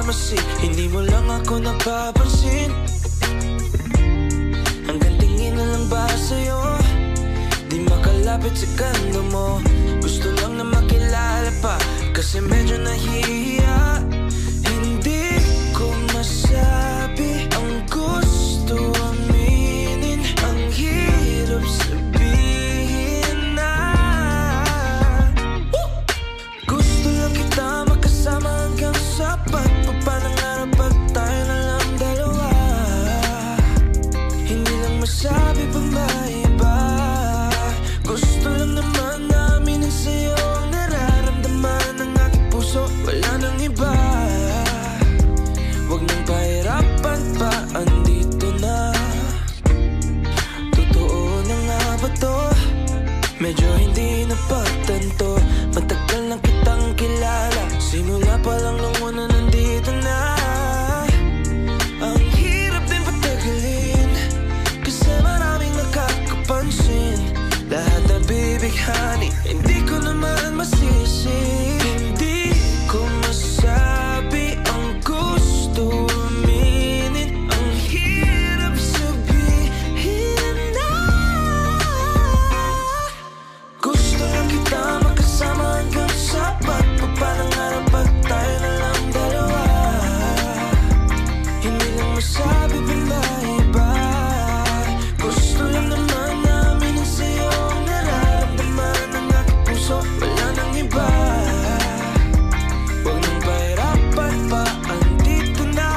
pharmacy, hindi mo lang ako napapansin. Hanggang tingin na lang ba sa'yo, di makalapit sa ganda mo. Gusto lang na makilala pa, kasi medyo nahihiya. Hindi ko masabi ang gusto aminin, ang hirap sabihin na gusto lang kita makasama hanggang sapat. Papanangarap pag tayo na lang dalawa, hindi lang masabi pang maiba. Gusto lang naman namin sa'yo ang nararamdaman ng aking puso, wala nang iba. Huwag nang pahirapan pa, andito na. Totoo na nga ba to? Medyo hindi na pagtanto, matagal lang kitang kilala, simula pa lang nung una nandito na. Ang hirap din patagalin, kasi maraming nakakapansin. Lahat na bibighani, hindi ko naman masisi. Hindi ko masabi ang gusto aminin, ang hirap sabihin na gusto lang kita makasama hanggang sapat. Papanangarap pag tayo na lang dalawa, hindi lang masabi pa na iba. Gusto lang naman namin ang sa'yo ang nararamdaman ng aking puso, wala nang iba. Huwag nang pahirapan pa, andito na.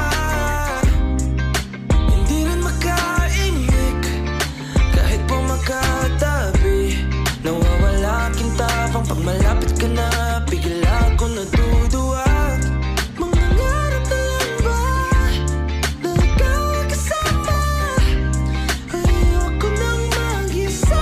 Hindi rin makaimik kahit po magkatabi. Nawawala aking tapang pag malapit ka na, bigla ako natuduwag. Mangangarap na lang ba na ikaw ang kasama? Ayoko nang mag-isa.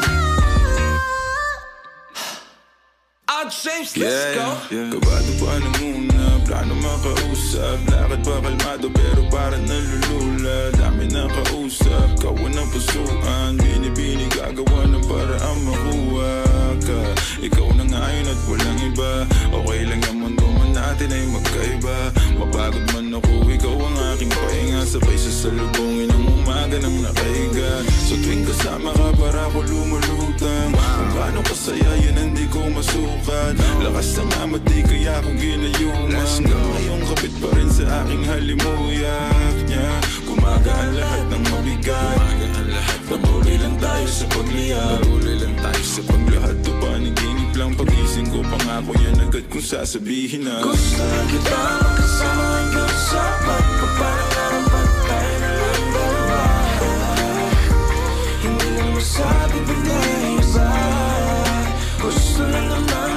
Odd shapes, let's go. Kabado pa na muna, plano makausap. Lakad pa kalmado pero parang nalulula. Dami na kausap, kawan ng pusuan. Binibini gagawa ng paraan makuha ka. Ikaw na ngayon at walang iba. Okay lang yung mundo man natin ay magkaiba. Mapagod man ako, ikaw ang aking pahinga. Sabay sasalubungin ang umaga ng nakahiga. So tuwing kasama ka para ako lumulutang. Kung gaano kasaya yan hindi ko masukat. Lakas ng amat di kaya ako ginayuman. Hanggang ngayon kapit pa rin sa aking halimuyak niya. Gumagaan lahat ng mabigat. Patuloy lang tayo sa pagliyab. Patuloy lang tayo sa paglahat. To paniginip lang pagising ko. Pangako yan agad kung sasabihin na gusto lang kita makasama hanggang sapat. Papanangarap pag tayo na lang dalawa, hindi lang masabi pa na iba. Gusto lang naman